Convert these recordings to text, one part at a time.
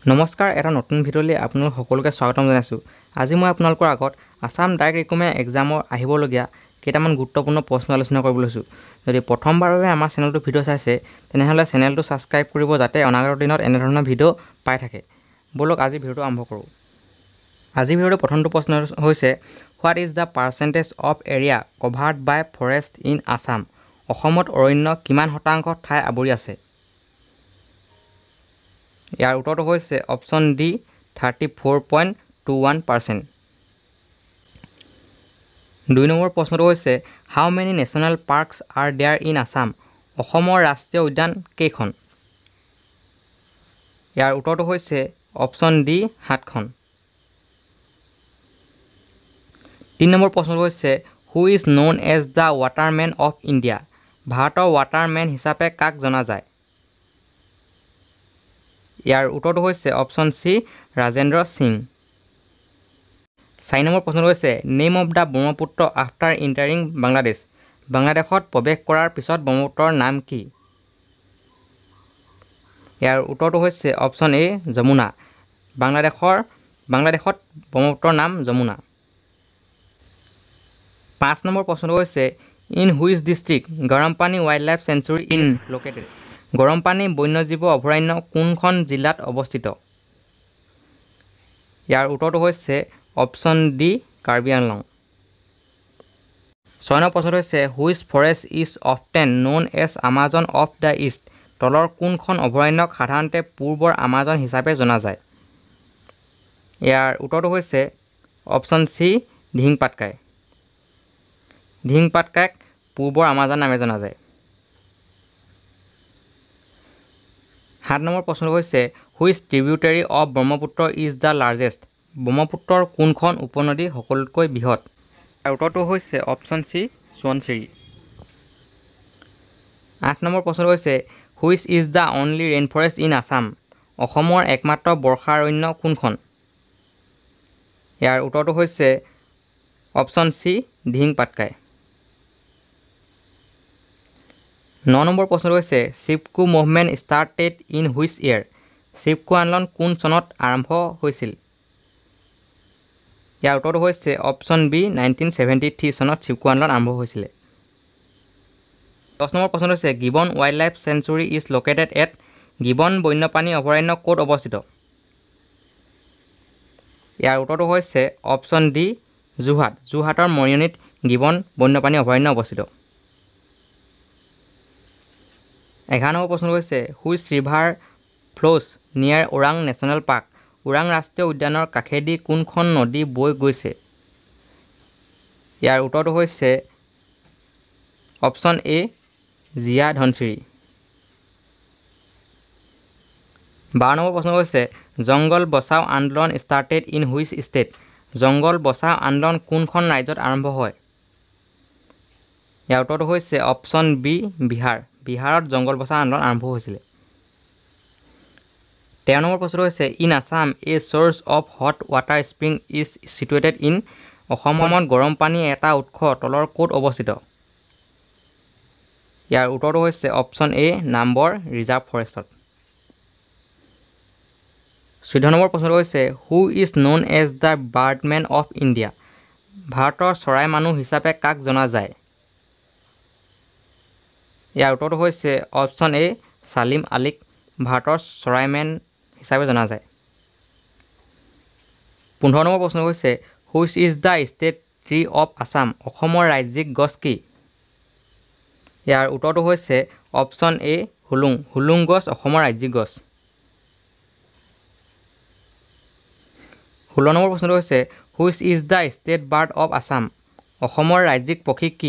নমস্কাৰ এটা নতুন ভিডিঅ'লৈ আপোনালোক সকলোকে স্বাগতম জনাইছোঁ। আজি মই আপোনালোকৰ আগত আসাম ডাইৰেক্ট ৰিক্ৰুটমেণ্ট এক্সামৰ আহিবলগীয়া কেইটামান গুৰুত্বপূৰ্ণ প্ৰশ্ন আলোচনা কৰিব লৈছোঁ। যদি প্ৰথমবাৰৰ বাবে আমাৰ চেনেলটো ভিডিঅ' চাইছে তেনেহ'লে চেনেলটো ছাবস্ক্ৰাইব কৰিব যাতে অনাগত দিনত এনেধৰণৰ ভিডিঅ' পাই থাকে। বলক আজি ভিডিঅ'টো আৰম্ভ কৰোঁ। আজি ভিডিঅ'টো প্ৰথমটো প্ৰশ্ন হৈছে what is the percentage of area covered by forest in Assam? অসমত অৰণ্য কিমান শতাংশ ঠাই আৱৰি আছে? ইয়াৰ উত্তৰটো হৈছে অপশ্যন ডি 34.21%। 2 নম্বৰ প্ৰশ্নটো হৈছে how many national parks are there in Assam? অসমৰ ৰাষ্ট্ৰীয় উদ্যান কেইখন? ইয়াৰ উত্তৰটো হৈছে অপশ্যন ডি 7খন। 3 নম্বৰ প্ৰশ্নটো হৈছে who is known as the waterman of India? ভাৰতৰ ৱাটাৰমেন হিচাপে কাক জনা যায়? ইয়াৰ উত্তৰটো হৈছে option C Rajendra Singh. 4 number প্ৰশ্নটো হৈছে name of the Brahmaputra after entering Bangladesh? বাংলাদেশত প্ৰৱেশ কৰাৰ পিছত ব্ৰহ্মপুত্ৰৰ নাম কি? ইয়াৰ উত্তৰটো হৈছে অপশ্যন এ যমুনা। বাংলাদেশত ব্ৰহ্মপুত্ৰৰ নাম যমুনা। 5 নম্বৰ প্ৰশ্নটো হৈছে in which district Garampani wildlife sanctuary is located? Garampani বন্যজীৱ অভয়াৰণ্য কোনখন জিলাত অৱস্থিত? ইয়াৰ উত্তৰটো হৈছে option D Karbi Anglong. 6 number প্ৰশ্নটো হৈছে which forest is often known as Amazon of the east? তলৰ কোনখন অভয়াৰণ্যক সাধাৰণতে পূৰ্বৰ আমাজন হিচাপে জনা যায়? ইয়াৰ উত্তৰটো হৈছে অপশ্যন চি ধিং পাটকাই। ধিং পাটকাইক পূৰ্বৰ আমাজন নামে জনা যায়। 7 নম্বৰ প্ৰশ্নটো হৈছে which tributary of Brahmaputra is the largest? ব্ৰহ্মপুত্ৰৰ কোনখন উপনদী সকলোতকৈ বৃহৎ? ইয়াৰ উত্তৰটো হৈছে অপশ্যন চি সোৱণশিৰি। 8 নম্বৰ প্ৰশ্নটো হৈছে which is the only rain forest in Assam? অসমৰ একমাত্ৰ বৰ্ষাৰণ্য কোনখন? ইয়াৰ উত্তৰটো হৈছে option C Dihing Patkai. 9 number প্ৰশ্নটো হৈছে Chipko movement started in which year? Chipko আন্দোলন কোন চনত আৰম্ভ হৈছিল? ইয়াৰ উত্তৰটো হৈছে অপশ্যন বি 1973 চনত চিপকো আন্দোলন আৰম্ভ হৈছিলে। 10 নম্বৰ প্ৰশ্নটো হৈছে gibbon wildlife sanctuary is located at? Gibbon বন্যপ্ৰাণী অভয়াৰণ্য ক'ত অৱস্থিত? ইয়াৰ উত্তৰটো হৈছে অপশ্যন ডি যোৰহাট। যোৰহাটৰ মৰিয়নিত গিবন বন্যপ্ৰাণী অভয়াৰণ্য অৱস্থিত। 11 নম্বৰ প্ৰশ্নটো হৈছে হুইচ ৰিভাৰ ফ্ল'জ নিয়াৰ ওৰাং নেশ্যনেল পাৰ্ক? ওৰাং ৰাষ্ট্ৰীয় উদ্যানৰ কাষেদি কোনখন নদী বৈ গৈছে? ইয়াৰ উত্তৰটো হৈছে option A Jia Dhansiri. 12 number প্ৰশ্ন হৈছে জংগল বচাও আন্দোলন started in which state? Jangal Bachao আন্দোলন কোনখন ৰাজ্যত আৰম্ভ হয়? ইয়াৰ উত্তৰটো হৈছে অপশ্যন বি বিহাৰ। বিহাৰত জংগল বচাও আন্দোলন আৰম্ভ হৈছিলে। 13 নম্বৰ প্ৰশ্নটো হৈছে in Assam a source of hot water spring is situated in? অসমত গৰম পানীৰ এটা উৎস তলৰ ক'ত অৱস্থিত? ইয়াৰ উত্তৰটো হৈছে অপশ্যন এ নাম্বৰ ৰিজাৰ্ভ ফৰেষ্টত। 14 নম্বৰ প্ৰশ্নটো হৈছে who is known as the birdman of India? ভাৰতৰ চৰাই মানুহ হিচাপে কাক জনা যায়? ইয়াৰ উত্তৰটো হৈছে অপশ্যন এ ছালিম আলীক ভাৰতৰ চৰাইমেন হিচাপে জনা যায়। 15 নম্বৰ প্ৰশ্ন হৈছে which is the state tree of Assam? অসমৰ ৰাজ্যিক গছ কি? ইয়াৰ উত্তৰটো হৈছে অপশ্যন এ হুলুং। হুলুং গছ অসমৰ ৰাজ্যিক গছ। 16 নম্বৰ প্ৰশ্নটো হৈছে which is the state bird of Assam? অসমৰ ৰাজ্যিক পক্ষী কি?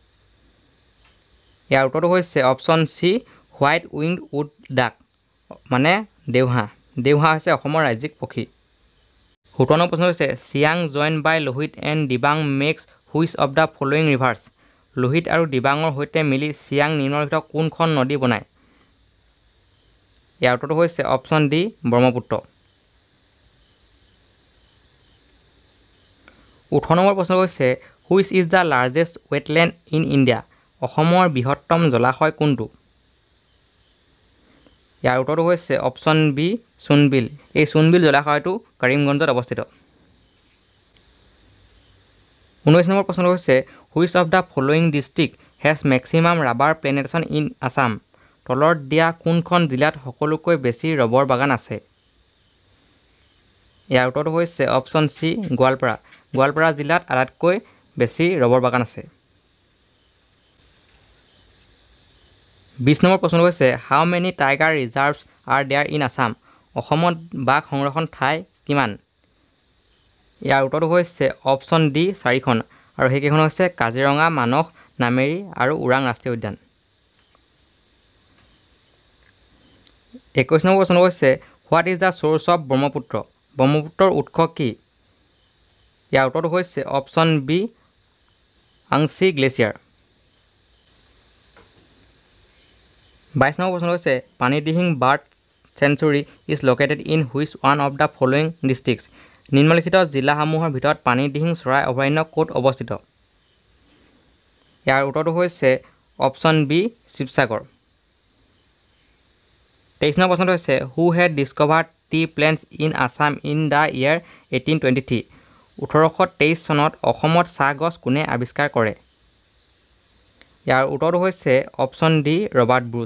ইয়াৰ উত্তৰটো হৈছে option C white winged wood duck মানে দেওহাঁহ। দেওহাঁহ হৈছে অসমৰ ৰাজ্যিক পক্ষী। 17 নম্বৰ প্ৰশ্ন হৈছে Siang join by Lohit and Dibang makes which of the following rivers? Lohit আৰু দিবাঙৰ সৈতে মিলি চিয়াং নিম্নলিখিত কোনখন নদী বনায়? ইয়াৰ উত্তৰটো হৈছে অপশ্যন ডি ব্ৰহ্মপুত্ৰ। 18 নম্বৰ প্ৰশ্ন হৈছে which is the largest wetland in India? অসমৰ বৃহত্তম জলাশয় কোনটো? ইয়াৰ উত্তৰটো হৈছে অপশ্যন এ মানাস। 19 নম্বৰ প্ৰশ্ন হৈছে which is the largest wetland in India? অসমৰ বৃহত্তম জলাশয় কোনটো? 20 নম্বৰ প্ৰশ্ন হৈছে which is the largest wetland in ইয়াৰ উত্তৰটো হৈছে অপশ্যন বি সোণবিল। এই সোণবিল জলাশয়টো কৰিমগঞ্জত অৱস্থিত। 19 নম্বৰ প্ৰশ্ন হৈছে which of the following district has maximum rubber plantation in Assam? তলত দিয়া কোনখন জিলাত সকলোতকৈ বেছি ৰবৰ বাগান আছে? ইয়াৰ উত্তৰটো হৈছে অপশ্যন চি গোৱালপাৰা। গোৱালপাৰা জিলাত আটাইতকৈ বেছি ৰবৰ বাগান আছে। 20 নম্বৰ প্ৰশ্ন হৈছে how many tiger reserves are there in Assam? অসমত বাঘ সংৰক্ষণ ঠাই কিমান? ইয়াৰ উত্তৰটো হৈছে অপশ্যন ডি 4খন, আৰু সেইকেইখন হৈছে কাজিৰঙা, মানস, নামেৰি আৰু ওৰাং ৰাষ্ট্ৰীয় উদ্যান। 21 নম্বৰ প্ৰশ্ন হৈছে what is the source of Brahmaputra? ব্ৰহ্মপুত্ৰৰ উৎস কি? ইয়াৰ উত্তৰটো হৈছে option B Angsi glacier. 22 number প্ৰশ্ন হৈছে Panidihing bird sanctuary is located in which one of the following districts? নিম্নলিখিত জিলাসমূহৰ ভিতৰত পানীদিহিং চৰাই অভয়াৰণ্য ক'ত অৱস্থিত? ইয়াৰ উত্তৰটো হৈছে অপশ্যন বি শিৱসাগৰ। 23 নম্বৰ প্ৰশ্নটো হৈছে who had discovered tea plants in Assam in the year 1823? 1823 চনত অসমত চাহ গছ কোনে আৱিষ্কাৰ কৰে? ইয়াৰ উত্তৰটো হৈছে option D Robert Bruce.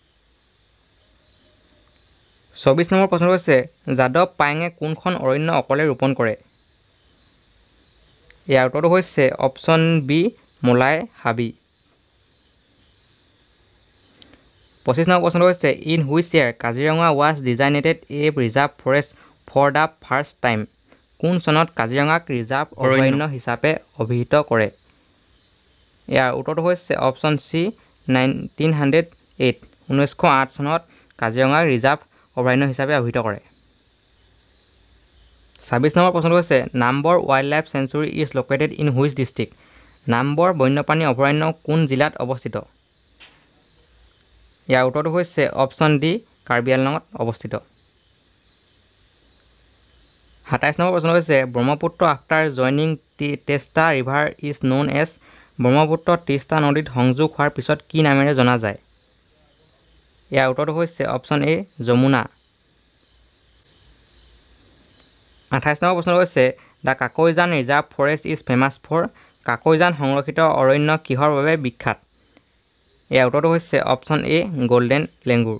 24 number প্ৰশ্নটো হৈছে যাদৱ পায়েঙে কোনখন অৰণ্য অকলে ৰোপণ কৰে? ইয়াৰ উত্তৰটো হৈছে অপশ্যন বি মোলাই হাবি। 25 নম্বৰ প্ৰশ্নটো হৈছে in which year Kaziranga was designated a reserve forest for the first time? কোন চনত কাজিৰঙাক ৰিজাৰ্ভ অৰণ্য হিচাপে অভিহিত কৰে? ইয়াৰ উত্তৰটো হৈছে অপশ্যন চি 1908। 1908 চনত কাজিৰঙাক ৰিজাৰ্ভ অভয়াৰণ্য হিচাপে অভিহিত কৰে। 26 নম্বৰ প্ৰশ্নটো হৈছে Nambor wildlife sanctuary is located in which district? Nambor বন্যপ্ৰাণী অভয়াৰণ্য কোন জিলাত অৱস্থিত? ইয়াৰ উত্তৰটো হৈছে অপশ্যন ডি কাৰ্বি আংলঙত অৱস্থিত। 27 নম্বৰ প্ৰশ্ন হৈছে Brahmaputra after joining Teesta river is known as? Brahmaputra Teesta নদীত সংযোগ হোৱাৰ পিছত কি নামেৰে জনা যায়? ইয়াৰ উত্তৰটো হৈছে অপশ্যন এ যমুনা। 28 নম্বৰ প্ৰশ্ন হৈছে the Kakoijan reserve forest is famous for? Kakoijan সংৰক্ষিত অৰণ্য কিহৰ বাবে বিখ্যাত? ইয়াৰ উত্তৰটো হৈছে option A golden langur.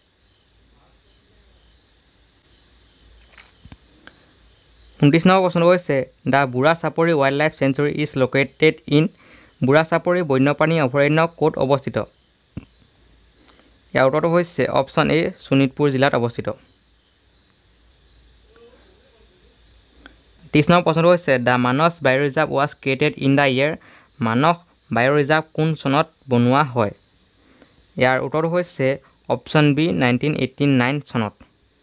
29 number প্ৰশ্ন হৈছে the Burha Chapori wildlife sanctuary is located in? Burha Chapori বন্যপ্ৰাণী অভয়াৰণ্য ক'ত অৱস্থিত? ইয়াৰ উত্তৰটো হৈছে অপশ্যন এ শোণিতপুৰ জিলাত অৱস্থিত। 30 নম্বৰ প্ৰশ্নটো হৈছে the Manas bio' reserve was created in the year? Manas bio' reserve কোন চনত বনোৱা হয়? ইয়াৰ উত্তৰটো হৈছে অপশ্যন বি 1989 চনত।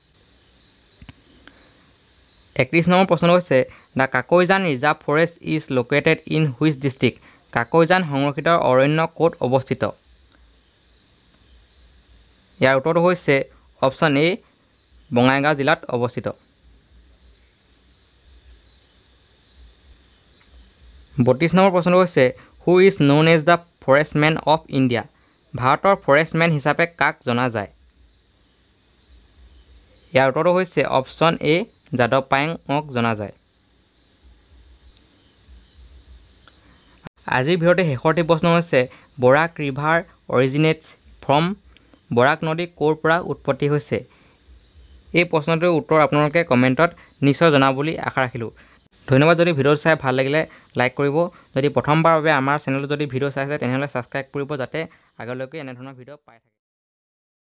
31 নম্বৰ প্ৰশ্নটো হৈছে the Kakoijan reserve forest is located in which district? Kakoijan সংৰক্ষিত অৰণ্য ক'ত অৱস্থিত? ইয়াৰ উত্তৰটো হৈছে অপশ্যন এ বঙাইগাঁও জিলাত অৱস্থিত। 32 নম্বৰ প্ৰশ্নটো হৈছে who is known as the forestman of India? ভাৰতৰ ফৰেষ্টমেন হিচাপে কাক জনা যায়? ইয়াৰ উত্তৰটো হৈছে অপশ্যন এ যাদৱ পায়েঙক জনা যায়। আজিৰ ভিডিঅ'তে শেষৰটি প্ৰশ্ন হৈছে বৰাক ৰিভাৰ অৰিজিনেটছ ফ্ৰম? বৰাক নদী ক'ৰ পৰা উৎপত্তি হৈছে? এই প্ৰশ্নটোৰ উত্তৰ আপোনালোকে কমেণ্টত নিশ্চয় জনাব বুলি আশা ৰাখিলোঁ। ধন্যবাদ। যদি ভিডিঅ' চাই ভাল লাগিলে লাইক কৰিব। যদি প্ৰথমবাৰৰ বাবে আমাৰ চেনেলত যদি ভিডিঅ' চাইছে তেনেহ'লে ছাবস্ক্ৰাইব কৰিব যাতে আগলৈকে এনেধৰণৰ ভিডিঅ' পাই থাকে।